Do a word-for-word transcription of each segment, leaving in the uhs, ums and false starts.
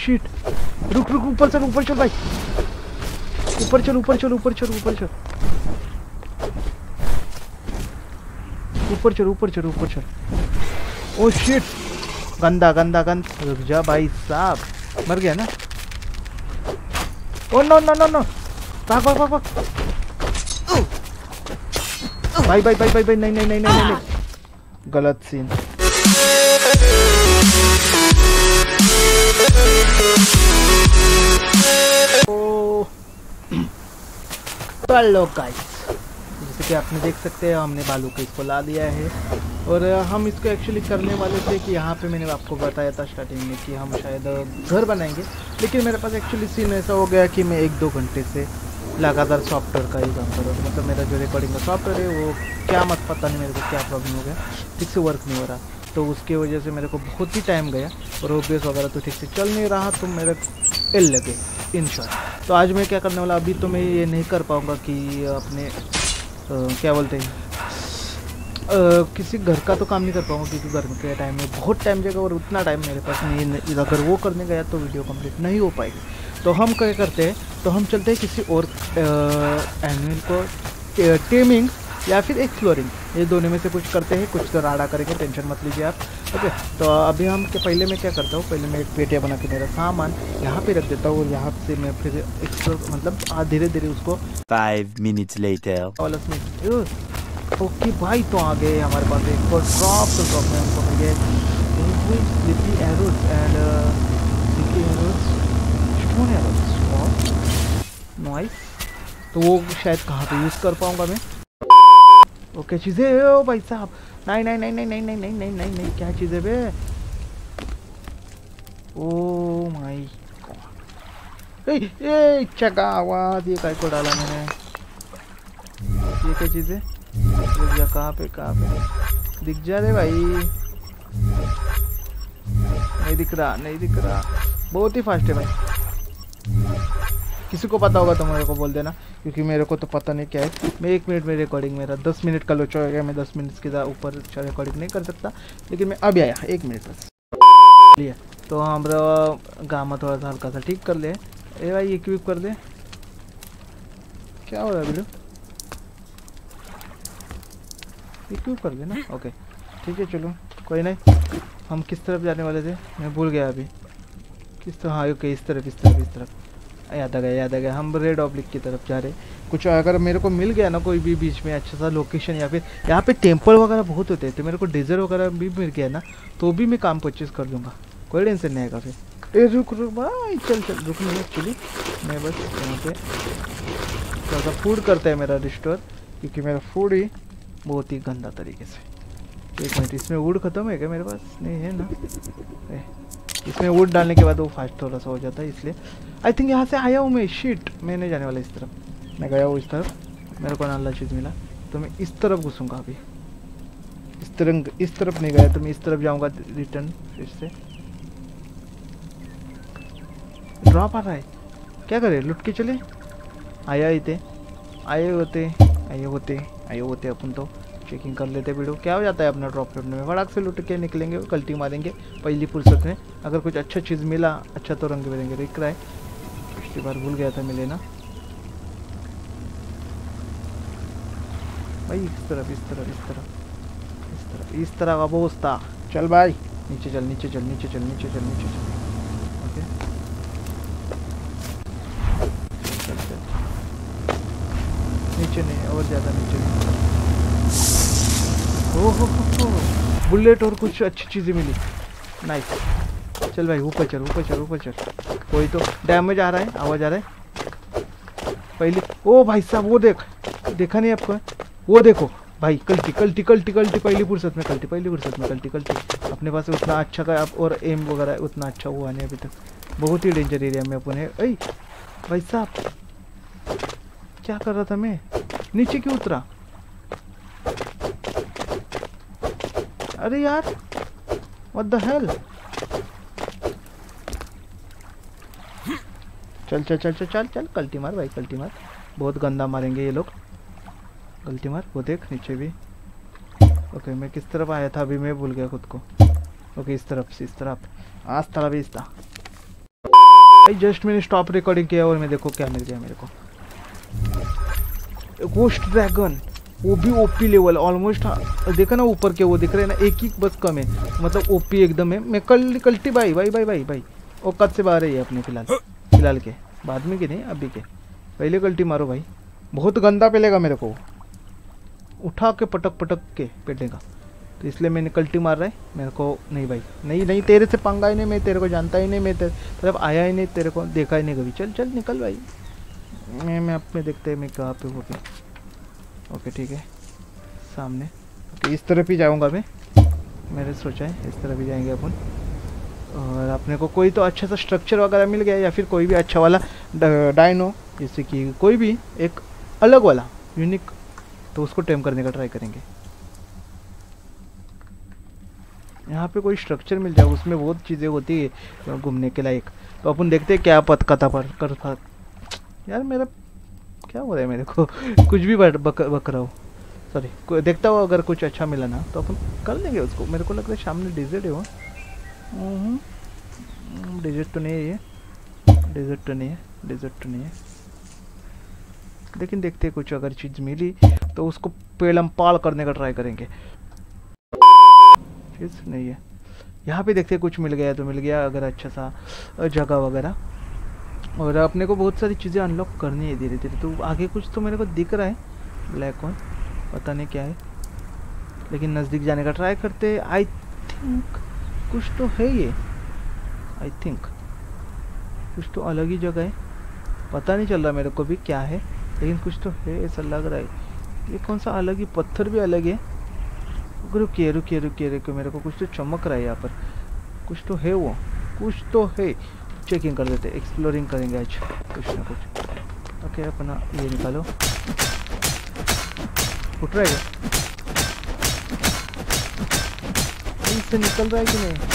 Shit, रुक रुक, ऊपर चल ऊपर चल भाई, ऊपर चल ऊपर चल ऊपर चल ऊपर चल ऊपर चल ऊपर चल ऊपर चल। ओ शिट, गंदा गंदा गंदा। रुक जा भाई साहब, मर गया ना। Oh no no no no, भाग भाग भाग भाग। भाई भाई भाई भाई भाई, नहीं नहीं नहीं नहीं नहीं, गलत सीन। ओ हेलो गाइस, जैसे कि आपने देख सकते हैं हमने बालू को इसको ला दिया है और हम इसको एक्चुअली करने वाले थे कि यहाँ पे मैंने आपको बताया था स्टार्टिंग में कि हम शायद घर बनाएंगे, लेकिन मेरे पास एक्चुअली सीन ऐसा हो गया कि मैं एक दो घंटे से लगातार सॉफ्टवेयर का ही काम कर रहा हूँ। मतलब मेरा जो रिकॉर्डिंग का सॉफ्टवेयर है वो क्या मत पता नहीं मेरे को क्या प्रॉब्लम हो गया, ठीक से वर्क नहीं हो रहा, तो उसकी वजह से मेरे को बहुत ही टाइम गया और ओबीएस वगैरह तो ठीक से चल नहीं रहा, तो मेरे एल लगे इन शॉर्ट। तो आज मैं क्या करने वाला, अभी तो मैं ये नहीं कर पाऊँगा कि अपने आ, क्या बोलते हैं आ, किसी घर का तो काम नहीं कर पाऊँगा, क्योंकि घर के टाइम में बहुत टाइम जाएगा और उतना टाइम मेरे पास नहीं। अगर वो करने गया तो वीडियो कंप्लीट नहीं हो पाएगी। तो हम क्या करते हैं, तो हम चलते हैं किसी और एनिमल को टेमिंग या फिर एक्सप्लोरिंग, ये दोनों में से कुछ करते हैं। कुछ तो राडा करेंगे, टेंशन मत लीजिए आप। ओके, तो अभी हम के पहले मैं क्या करता हूँ, पहले मैं एक पेटिया बना के मेरा सामान यहाँ पे रख देता हूँ और यहाँ से मैं फिर एक्सप्लोर मतलब धीरे धीरे उसको फाइव मिनट्स लेटर। ओके भाई, तो आ गए हमारे पास एक और ड्रॉप। तो ड्रॉप में हमको मिल गए slippy arrows and slippy arrows, stone arrows और नॉइस। तो वो शायद कहाँ पे यूज़ कर पाऊँगा मैं। ओके चीज़ें, ओ भाई साहब, नहीं नहीं नहीं नहीं नहीं नहीं नहीं नहीं नहीं नहीं क्या चीज़ें बे। ओ माय गॉड, ए ए चका आवाज़, ये काय को डाला मैंने, ये क्या चीज़ें। कहाँ पे कहाँ पे दिख जा रहे भाई, नहीं दिख रहा नहीं दिख रहा, बहुत ही फास्ट है भाई। किसी को पता होगा तो मेरे को बोल देना, क्योंकि मेरे को तो पता नहीं क्या है। मैं एक मिनट में रिकॉर्डिंग, मेरा दस मिनट का लोचा हो गया, मैं दस मिनट के ऊपर रिकॉर्डिंग नहीं कर सकता, लेकिन मैं अभी आया एक मिनट बस लिया। तो हमारा गामा थोड़ा सा हल्का सा ठीक कर ले। ए भाई इक्विप कर दे, क्या हो रहा है बिल्लू, इक्विप कर देना। ओके ठीक है, चलो कोई नहीं। हम किस तरफ जाने वाले थे, मैं भूल गया अभी किस तरह। हाँ ओके, इस तरफ इस तरफ इस तरफ याद आ गया याद आ गया हम रेड ऑब्लिक की तरफ जा रहे। कुछ अगर मेरे को मिल गया ना कोई भी बीच में अच्छा सा लोकेशन, या फिर यहाँ पे टेम्पल वगैरह बहुत होते हैं, तो मेरे को डेजर्ट वगैरह भी मिल गया ना, तो भी मैं काम परचेज कर लूँगा, कोई टेंशन नहीं आएगा। फिर ए रुक रुक भाई, चल चल रुक नहीं, एक्चुअली मैं बस यहाँ पे थोड़ा सा फूड करता है मेरा रिस्टोर, क्योंकि मेरा फूड ही बहुत ही गंदा तरीके से। एक मिनट, इसमें वुड ख़त्म है क्या मेरे पास, नहीं है ना। ए, इसमें वुड डालने के बाद वो फास्ट थोड़ा सा हो जाता है, इसलिए आई थिंक यहाँ से आया हूँ मैं। शिट, मैं नहीं जाने वाला इस तरफ, मैं गया हूँ इस तरफ, मेरे को नाला चीज़ मिला तो मैं इस तरफ घुसूँगा अभी। इस तरह इस तरफ नहीं गया तो मैं इस तरफ जाऊँगा रिटर्न फिर से। ड्रॉप आ रहा है, क्या करे, लुट के चले। आया ही थे आए होते आए होते आए होते अपन तो चेकिंग कर लेते वीडियो, क्या हो जाता है अपना ड्रॉप करने में, फटाक से लुट के निकलेंगे, कल्टी मारेंगे पहली फुर्सत में। अगर कुछ अच्छा चीज़ मिला, अच्छा तो रंग बिरंगे दिख रहा है, पिछली बार भूल गया था मिले ना भाई। इस तरफ इस तरफ इस तरफ इस तरफ इस तरह का बोझ था। चल भाई नीचे चल नीचे चल नीचे चल नीचे चल नीचे चल ओके चल चल नीचे नहीं, और ज़्यादा नीचे नहीं। ओह हो हो, बुलेट और कुछ अच्छी चीज़ें मिली, नाइस। चल भाई ऊपर चल ऊपर चल ऊपर चल, कोई तो डैमेज आ रहा है, आवाज़ आ रहा है पहले। ओ भाई साहब वो देख, देखा नहीं आपको, वो देखो भाई, कल्टी कल्टी कल्टी कल्टी पहली फुर्सत में कल्टी पहली फुर्सत में कल्टी कल्टी। अपने पास उतना अच्छा का और एम वगैरह उतना अच्छा हुआ नहीं अभी तक, बहुत ही डेंजर एरिया में अपन है। अरे भाई साहब क्या कर रहा था मैं, नीचे क्यों उतरा, अरे यार व्हाट द हेल। चल चल चल चल चल चल कल्टी मार भाई, कल्टी मार, बहुत गंदा मारेंगे ये लोग, कल्टी मार। वो देख नीचे भी। ओके मैं किस तरफ आया था अभी मैं भूल गया खुद को। ओके इस तरफ से, इस तरफ आज तरफ भी इस था। भाई जस्ट मैंने स्टॉप रिकॉर्डिंग किया और मैं देखो क्या मिल गया मेरे को, गोस्ट ड्रैगन, वो भी ओपी लेवल ऑलमोस्ट। देखा ना ऊपर के वो दिख रहे हैं ना, एक ही बस कम है, मतलब ओपी एकदम है। मैं कल कल्टी भाई भाई भाई भाई भाई वो कद से बाहर है अपने फिलहाल फिलहाल के, बाद में के नहीं अभी के, पहले कल्टी मारो भाई, बहुत गंदा पेलेगा मेरे को, उठा के पटक पटक के पेटेगा, तो इसलिए मैंने कल्टी मार रहा है मेरे को। नहीं भाई नहीं नहीं, तेरे से पंगा ही नहीं, मैं तेरे को जानता ही नहीं, मैं तेरे तरफ आया ही नहीं, तेरे को देखा ही नहीं कभी। चल चल निकल भाई, मैं मैं अपने देखते हैं मैं कहाँ पे वो पे। ओके ठीक है, सामने। ओके इस तरफ ही जाऊँगा मैं, मैंने सोचा है इस तरफ ही जाएंगे अपन। और अपने को कोई तो अच्छा सा स्ट्रक्चर वगैरह मिल गया, या फिर कोई भी अच्छा वाला डायनो, जैसे कि कोई भी एक अलग वाला यूनिक, तो उसको टेम करने का ट्राई करेंगे। यहाँ पे कोई स्ट्रक्चर मिल जाए, उसमें बहुत चीज़ें होती है घूमने के लायक, तो अपन देखते हैं क्या पत कथा पर कर था। यार मेरा क्या हो रहा है मेरे को कुछ भी बक, बक रहा हो, सॉरी। देखता हो अगर कुछ अच्छा मिला ना तो अपन कर लेंगे उसको। मेरे को लग रहा है सामने डेजर्ट है वो, डेजर्ट तो नहीं है ये, डेजर्ट तो नहीं है, डेजर्ट तो नहीं है, लेकिन देखते हैं कुछ अगर चीज़ मिली तो उसको पेलम पाल करने का ट्राई करेंगे। चीज़ नहीं है यहाँ पे, देखते कुछ मिल गया तो मिल गया, अगर अच्छा सा जगह वगैरह। और अपने को बहुत सारी चीज़ें अनलॉक करनी है धीरे धीरे, तो आगे कुछ तो मेरे को दिख रहा है ब्लैक होल, पता नहीं क्या है, लेकिन नज़दीक जाने का ट्राई करते हैं। आई थिंक कुछ तो है ये, आई थिंक कुछ तो अलग ही जगह है, पता नहीं चल रहा मेरे को भी क्या है, लेकिन कुछ तो है ऐसा लग रहा है। ये कौन सा अलग ही, पत्थर भी अलग है। रुकिए रुकिए रुकिए रुकिए, मेरे को कुछ तो चमक रहा है यहाँ पर, कुछ तो है वो, कुछ तो है। चेकिंग कर देते, एक्सप्लोरिंग करेंगे आज कुछ ना कुछ। ओके अपना ये निकालो, उठ रहा है इससे निकल रहा है कि नहीं?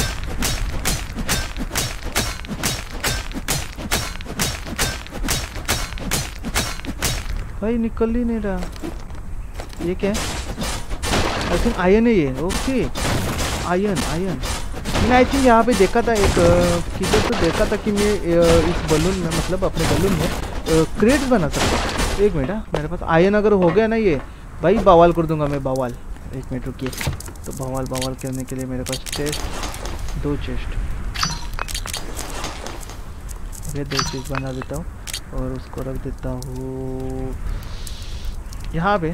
भाई निकल ही नहीं रहा। ये क्या है? आई थिंक आयन है ये। ओके आयन आयन मैंने आई थिंक यहाँ पे देखा था एक किधर तो देखा था कि मैं इस बलून में, मतलब अपने बलून में क्रेट बना सकता। एक मिनट, मेरे पास आयन अगर हो गया ना ये भाई बवाल कर दूंगा मैं, बवाल। एक मिनट रुकिए, तो बवाल बवाल करने के लिए मेरे पास चेस्ट, दो चेस्ट, ये दो चीज़ बना देता हूँ और उसको रख देता हूँ यहाँ पे।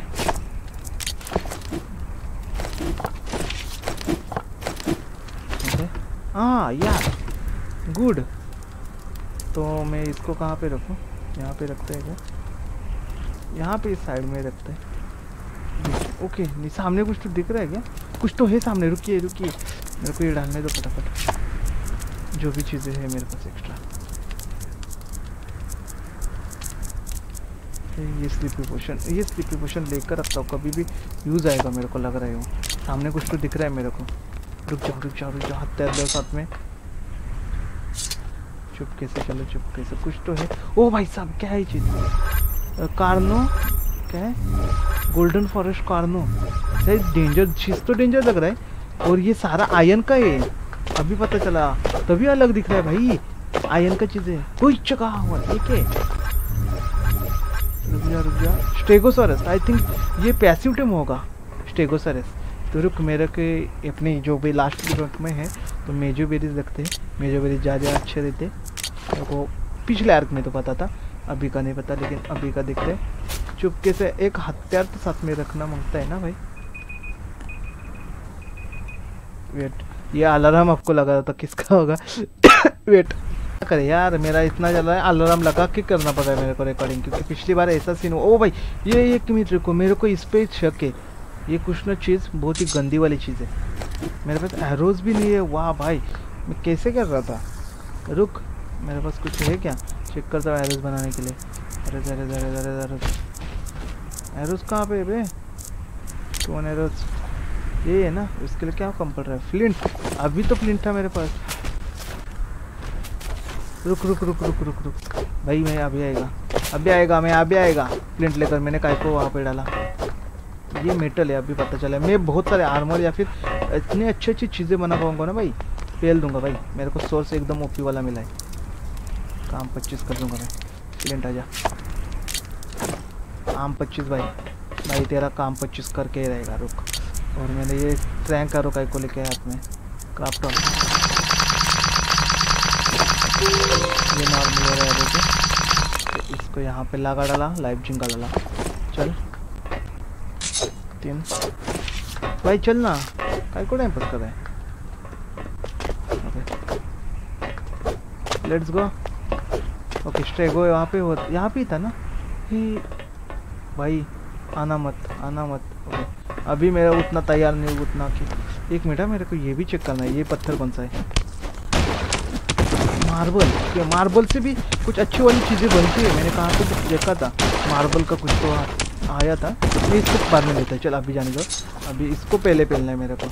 हाँ यार गुड, तो मैं इसको कहाँ पे रखूँ? यहाँ पे रखते हैं क्या? यहाँ पे इस साइड में रखते हैं। ओके नहीं सामने कुछ तो दिख रहा है क्या? कुछ तो है सामने, रुकिए रुकिए मेरे को ये डालने दो फटाफट, जो भी चीज़ें हैं मेरे पास एक्स्ट्रा। ये स्लीपी पोशन, ये स्लीपी पोशन लेकर रखता हूँ, कभी भी यूज़ आएगा मेरे को लग रहा है वो। सामने कुछ तो दिख रहा है मेरे को, रुक जाओ रुक जाओ रुक जाओ, हाथ तैर दो साथ में, चुपके से चलो चुपके से, कुछ तो है। ओ भाई साहब क्या है ये चीज़? कार्नो क्या है? गोल्डन फॉरेस्ट कार्नो, सही डेंजर चीज़ तो डेंजर लग रहा है। और ये सारा आयन का है, अभी पता चला, तभी अलग दिख रहा है भाई, आयन का चीज़ है। कोई जगह हुआ ठीक है, रुक जा रुक जा। स्टेगोसॉरस, आई थिंक ये पैसिव टेम होगा स्टेगोसॉरस। तो रुक मेरे के अपने जो भी लास्ट रैंक में है तो मेजोबेरीज रखते हैं, मेजोबेरीज ज़्यादा अच्छे रहते। मेरे को पिछले आर्क में तो पता था, अभी का नहीं पता, लेकिन अभी का दिखते हैं। चुपके से एक हथियार तो साथ में रखना मांगता है ना भाई। वेट, ये अलार्म आपको लगा रहा था किसका होगा? वेट करे यार, मेरा इतना चल रहा है, अलार्म लगा के करना पड़ रहा है मेरे को रिकॉर्डिंग, क्योंकि पिछली बार ऐसा सीन हुआ। ओ भाई ये एक मिनट रुको, मेरे को इस पे शक है, ये कुछ ना चीज़ बहुत ही गंदी वाली चीज़ है। मेरे पास एरोज भी नहीं है। वाह भाई मैं कैसे कर रहा था? रुक मेरे पास कुछ है क्या, चेक करता हूँ एरोज बनाने के लिए। अरे अरे अरे अरे अरे एरोज कहाँ पे बे? कौन एरोज? ये है ना, इसके लिए क्या कम पड़ रहा है? फ्लिंट, अभी तो फ्लिंट था मेरे पास। रुक रुक रुक रुक रुक रुक भाई, मैं अभी आएगा अभी आएगा मैं अभी आएगा फ्लिंट लेकर। मैंने काय को वहाँ पे डाला, ये मेटल है, अभी पता चला। मैं बहुत सारे आर्मर या फिर इतनी अच्छी अच्छी चीज़ें बना पाऊंगा ना भाई, फेल दूंगा भाई। मेरे को सोर्स एकदम ओपी वाला मिला है। काम पच्चीस कर दूंगा मैं। सिलेंट आ जा। काम पच्चीस भाई, भाई तेरा काम पच्चीस करके ही रहेगा। रुक, और मैंने ये क्रैंक का रुकाई को लेके हाथ में क्राफ्ट ऑन। ये नॉर्मल हो रहा है देखिए। तो इसको यहाँ पे लगा डाला, लाइव जिंगा डाला। चल तीन भाई चल ना, काय को टाइम पास कर रहे हैं। Let's go. ओके स्ट्रेगो यहाँ पे हो, यहाँ पे ही था ना ही भाई। आना मत, आना मत। ओके अभी मेरा उतना तैयार नहीं उतना कि एक मिनट है, मेरे को ये भी चेक करना है। ये पत्थर कौन सा है? मार्बल। मार्बल से भी कुछ अच्छी वाली चीज़ें बनती है। मैंने कहाँ पे देखा था मार्बल का कुछ तो आया था। मैं इसको बाद में लेता है। चल अभी जाने दो, अभी इसको पहले पहनना है मेरे को।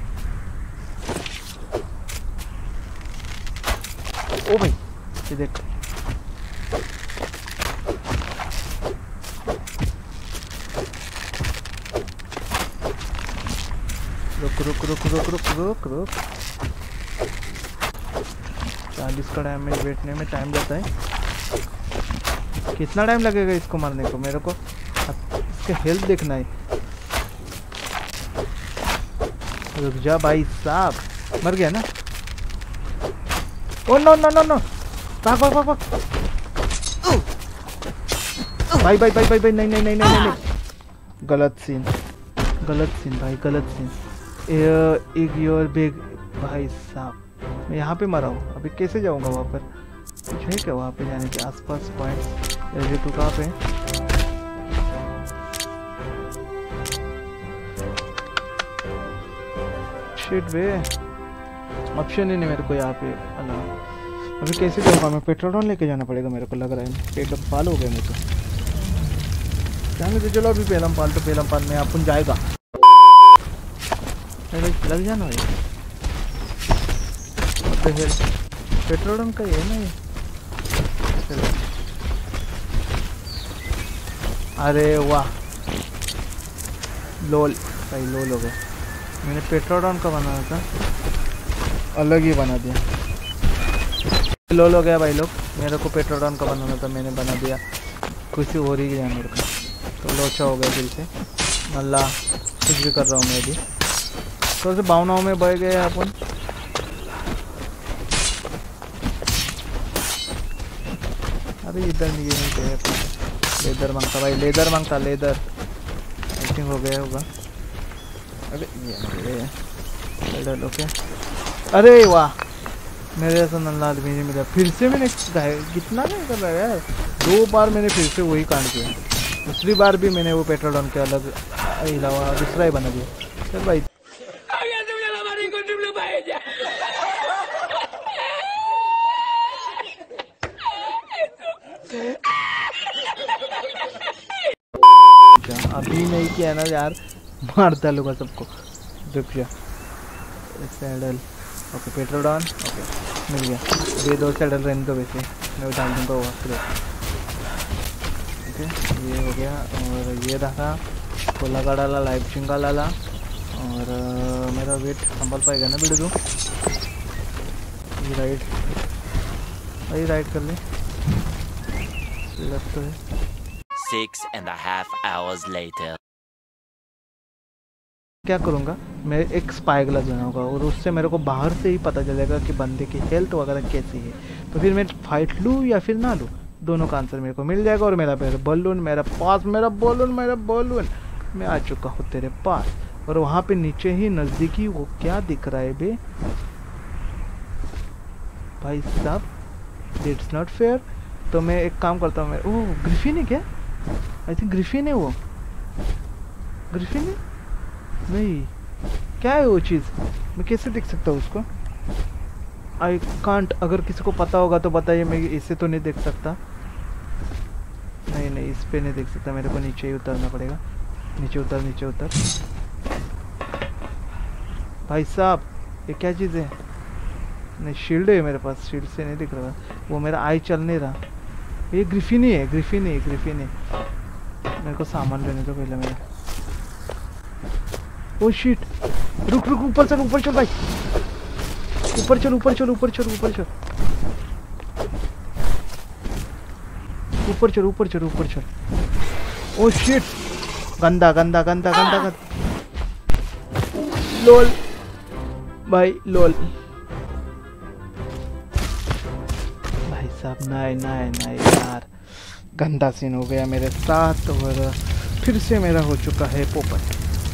ओ भाई ये देख, रुक रुक रुक रुक रुक रुक रुक चालीस का डैमेज बैठने में टाइम जाता है। कितना टाइम लगेगा इसको मारने को? मेरे को इसका हेल्थ देखना है। रुक जा भाई साहब, मर गया ना? Oh no no no no, भाग भाग भाग भाग। भाई भाई भाई भाई भाई नहीं नहीं नहीं नहीं नहीं, गलत सीन, गलत सीन भाई, गलत सीन। एक योर बिग भाई साहब, मैं यहाँ पे मरा हूँ। अभी कैसे जाऊँगा वहाँ पर? कुछ है क्या वहाँ पे जाने के आसपास पॉइंट? रेडी टू कहाँ पे? शिट बे, ऑप्शन ही नहीं मेरे को यहाँ पे। अल्लाह, अभी कैसे जाऊँगा मैं? पेट्रोल लेके जाना पड़ेगा मेरे को लग रहा है। पेलम पाल हो गया मेरे को। जाने तो चलो अभी पेलम पाल तो पेलम पाल में अपन जाएगा। लग जाना भाई, पेट्रोल का ही है ना ये। चलो अरे वाह, लोल भाई, लोल हो गया। मैंने पेट्रोल का बनाना था, अलग ही बना दिया। लोल हो गया भाई लोग। मेरे को पेट्रोल का बनाना था, मैंने बना दिया। खुशी हो रही है जानवर का, तो लोचा हो गया दिल से। अल्लाह कुछ भी कर रहा हूँ मैं भी। तो से भावनाओं में बह गए अपन। अरे इधर नहीं, ये नहीं गए। लेदर मांगता भाई, लेदर मांगता, लेदर। आई थिंक हो गया होगा। अरे ये लेदर। ओके अरे वाह, मेरे ऐसा नल्ला आदमी नहीं मिला। फिर से मैंने कितना नहीं कर रहा है यार, दो बार मैंने फिर से वही कांड किया। दूसरी बार भी मैंने वो पेट्रोल के अलग अलावा दूसरा ही बना दिया। चल भाई अभी नहीं किया ना यार, मारता लूँगा सबको। रुक जा, saddle. Okay petrol down. Okay मिल गया। ये दो सैडल रहने दो, वैसे मैं डाल दूँगा वो फिर। ओके ये हो गया। और ये रहा, को लगा डाला, लाइव चिंगा डाला। और मेरा वेट संभाल पाएगा ना बिल्डू? ये राइड भाई, राइड कर ले। तो है Six and a half hours later. क्या करूँगा मैं? एक स्पाई ग्लास बनाऊंगा और उससे मेरे को बाहर से ही पता चलेगा कि बंदे की हेल्थ वगैरह कैसी है। तो फिर मैं फाइट लूँ या फिर ना लूँ, दोनों का आंसर मेरे को मिल जाएगा। और मेरा मेरा बलून मेरा पास, मेरा बलून मेरा बलून मैं आ चुका हूँ तेरे पास। और वहाँ पे नीचे ही नज़दीकी वो क्या दिख रहा है बे भाई साहब? It's not fair. तो मैं एक काम करता हूँ, मैं ओह ग्रिफिन है क्या? आई थिंक ग्रिफिन है वो। ग्रिफिन है नहीं, क्या है वो चीज़? मैं कैसे देख सकता हूँ उसको? I can't. अगर किसी को पता होगा तो बताइए। मैं इससे तो नहीं देख सकता। नहीं नहीं, इस पे नहीं देख सकता। मेरे को नीचे ही उतरना पड़ेगा। नीचे उतर, नीचे उतर भाई साहब। ये क्या चीज़ है? नहीं शील्ड है मेरे पास, शील्ड से नहीं दिख रहा। वो मेरा आई चल नहीं रहा। ये ग्रिफिन ही है, ग्रिफिन है, ग्रिफिन है। मेरे को सामान लेने दो पहले मेरा। ओ शिट, रुक रुक, ऊपर चल, ऊपर चल भाई, ऊपर चल, ऊपर चल, ऊपर चल, ऊपर चल। ऊपर चढ़ ऊपर चढ़ ऊपर चढ़। ओ शिट, गंदा गंदा गंदा गंदा गंदा। लोल भाई लोल भाई साहब, नाय नाय नाय यार, गंदा सीन हो गया मेरे साथ और फिर से मेरा हो चुका है पोपट।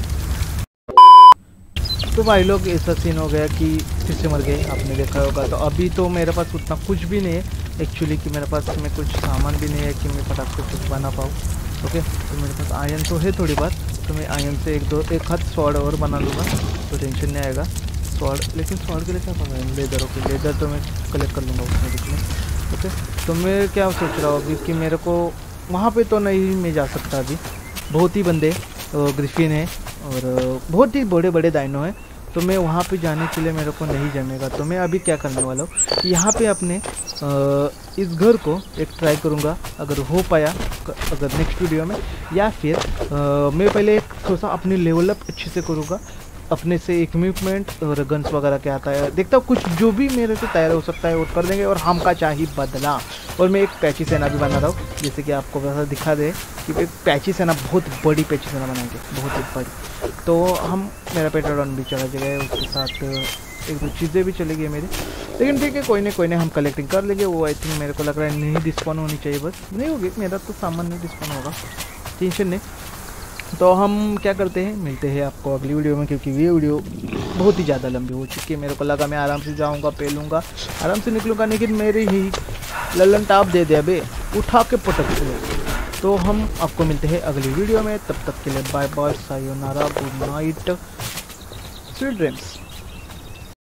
तो भाई लोग ऐसा सीन हो गया कि फिर से मर गए, आपने देखा होगा। तो अभी तो मेरे पास उतना कुछ भी नहीं है एक्चुअली, कि मेरे पास में कुछ सामान भी नहीं है कि मैं फटाक से कुछ बना पाऊँ। ओके, तो मेरे पास आयरन तो है थोड़ी बात, तो मैं आयरन से एक दो एक हाथ स्वॉर्ड और बना लूँगा, तो टेंशन नहीं आएगा। स्वॉर्ड, लेकिन स्वॉर्ड के लिए क्या करना है? लेदर। ओके, लेदर तो मैं कलेक्ट कर लूँगा उसमें बीच में। ओके, तो मैं क्या सोच रहा हूँ अभी कि मेरे को वहाँ पे तो नहीं मैं जा सकता अभी, बहुत ही बंदे ग्रिफिन है और बहुत ही बड़े बड़े डायनो हैं, तो मैं वहाँ पे जाने के लिए मेरे को नहीं जमेगा। तो मैं अभी क्या करने वाला हूँ कि यहाँ पे अपने आ, इस घर को एक ट्राई करूँगा, अगर हो पाया अगर नेक्स्ट वीडियो में, या फिर आ, मैं पहले एक थोड़ा सा अपनी लेवल अप अच्छे से करूँगा, अपने से इक्विपमेंट और गन्स वगैरह क्या आता है देखता हूँ, कुछ जो भी मेरे से तैयार हो सकता है वो कर देंगे। और हम का चाहिए बदला, और मैं एक पैची सेना भी बना रहा हूँ, जैसे कि आपको वैसा दिखा दे कि एक पैची सेना, बहुत बड़ी पैची सेना बनाएंगे, बहुत ही बड़ी। तो हम मेरा पेट्रोन भी चला जाएगा, उसके साथ एक दो चीज़ें भी चलेगी मेरी, लेकिन ठीक है, कोई नहीं कोई नहीं, हम कलेक्टिंग कर लेंगे। वो आई थिंक मेरे को लग रहा है नहीं डिस्पॉन होनी चाहिए, बस नहीं होगी, मेरा तो सामान नहीं डिस्पॉन होगा, टेंशन नहीं। तो हम क्या करते हैं, मिलते हैं आपको अगली वीडियो में, क्योंकि ये वीडियो बहुत ही ज़्यादा लंबी हो चुकी है। मेरे को लगा मैं आराम से जाऊंगा, पे लूँगा, आराम से निकलूँगा, लेकिन मेरी ही लल्लन टाप दे दे अबे, उठा के पटक दे। तो हम आपको मिलते हैं अगली वीडियो में, तब तक के लिए बाय बाय, सायोनारा, गुड नाइट, स्वीट ड्रीम्स।